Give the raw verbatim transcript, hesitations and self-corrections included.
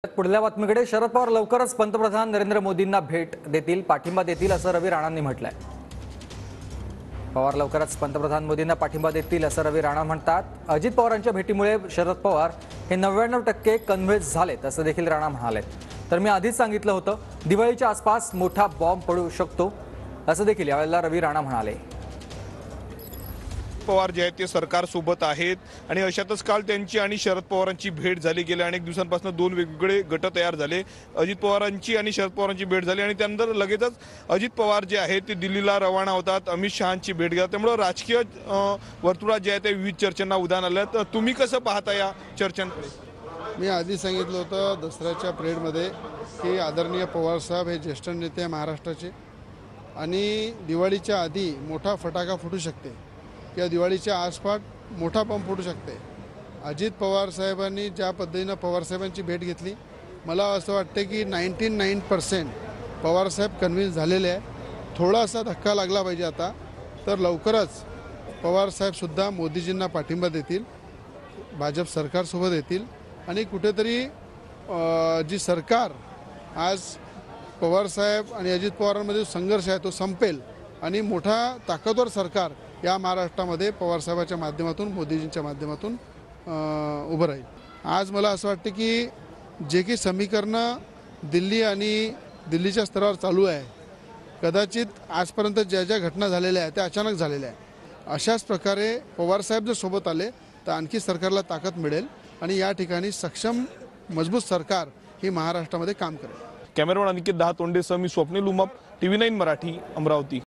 पुढल्या बातमीकडे शरद पवार लवकरच पंतप्रधान नरेंद्र मोदींना भेट देतील, पाठिंबा देतील असं रवी राणांनी म्हटलंय। पवार लवकरच पंतप्रधान मोदींना पाठिंबा देतील असं रवी राणा म्हणतात। अजित पवारांच्या भेटीमुळे शरद पवार हे नव्याण्णव टक्के कन्व्हिन्स झालेत असं देखील राणा म्हणाले। तर मी आधीच सांगितलं होतं दिवाळीच्या आसपास मोठा बॉम्ब पडू शकतो असं देखील यावेळेला रवी राणा म्हणाले। पवार जे आहेत ते सरकार सोबत आहेत आणि अशातच काल त्यांची आणि शरद पवारांची भेट झाली। गेल्या अनेक दिवसांपासून दोन वेगवेगळे गट तयार झाले। अजित पवारांची आणि शरद पवारांची भेट झाली आणि त्यानंतर लगेचच अजित पवार जे आहेत ते दिल्लीला रवाना होतात, अमित शहांची भेट घेतात। त्यामुळे राजकीय वर्तुळात जे आहे ते विविध चर्चांना उधाण आलं। तर तुम्ही कसं पाहता या चर्चांकडे? मी आधी सांगितलं होतं दसऱ्याच्या परेडमध्ये की आदरणीय पवार साहेब हे ज्येष्ठ नेते महाराष्ट्राचे आणि दिवाळीच्या आधी मोठा फटाका फुटू शकते किंवा दिवाळीच्या आसपास मोठा बॉम्ब फुटू शकते। अजित पवार साहेबांनी ज्या पद्धतीनं पवार साहेबांची भेट घेतली, मला असं वाटतं की नाईन्टी नाईन पर्सेंट पवारसाहेब कन्व्हिन्स झालेले आहे। थोडासा धक्का लागला पाहिजे आता, तर लवकरच पवारसाहेबसुद्धा मोदीजींना पाठिंबा देतील, भाजप सरकारसोबत येतील आणि कुठेतरी जी सरकार आज पवारसाहेब आणि अजित पवारांमध्ये संघर्ष आहे तो संपेल आणि मोठा ताकदवर सरकार या महाराष्ट्रामध्ये पवारसाहेबाच्या माध्यमातून मोदीजींच्या माध्यमातून उभं राहील। आज मला असं वाटतं की जे की समीकरणं दिल्ली आणि दिल्लीच्या स्तरावर चालू आहे, कदाचित आजपर्यंत ज्या ज्या घटना झालेल्या आहेत त्या अचानक झालेल्या आहेत। अशाच प्रकारे पवारसाहेब जर सोबत आले तर आणखी सरकारला ताकद मिळेल आणि या ठिकाणी सक्षम मजबूत सरकार ही महाराष्ट्रामध्ये काम करेल। कॅमेरामॅन अनिकेत दहातोंडेसह मी स्वप्नील उमाप, टीव्ही नाईन मराठी, अमरावती।